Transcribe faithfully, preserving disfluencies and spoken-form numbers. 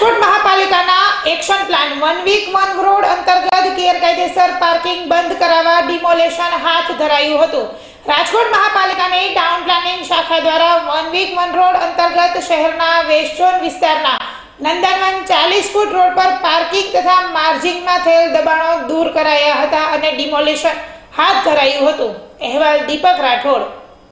રાજકોટ મહાપાલિકાના action plan one week one road અંતર્ગત ગેરકાયદેસર પાર્કિંગ બંધ કરાવવા ડિમોલેશન હાથ ધરાયું હતું। રાજકોટ મહાપાલિકાની ટાઉન પ્લાનિંગ શાખા દ્વારા વન વીક વન રોડ અંતર્ગત શહેરના વેસ્ટ ઝોન વિસ્તારના નંદનવન ચાલીસ ફૂટ રોડ પર પાર્કિંગ તથા માર્જિંગમાં થયેલ દબાણો દૂર કરાયા હતા અને ડિમોલેશન હાથ ધરાયું હતું। અહેવાલ દીપક રાઠોડ।